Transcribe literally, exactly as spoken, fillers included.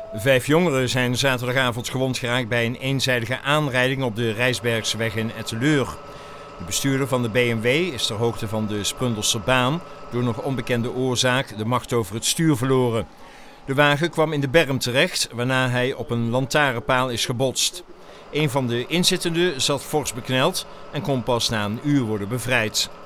Vijf jongeren zijn zaterdagavond gewond geraakt bij een eenzijdige aanrijding op de Rijsbergseweg in Etteleur. De bestuurder van de B M W is ter hoogte van de Sprundelserbaan door nog onbekende oorzaak de macht over het stuur verloren. De wagen kwam in de berm terecht, waarna hij op een lantaarnpaal is gebotst. Een van de inzittenden zat fors bekneld en kon pas na een uur worden bevrijd.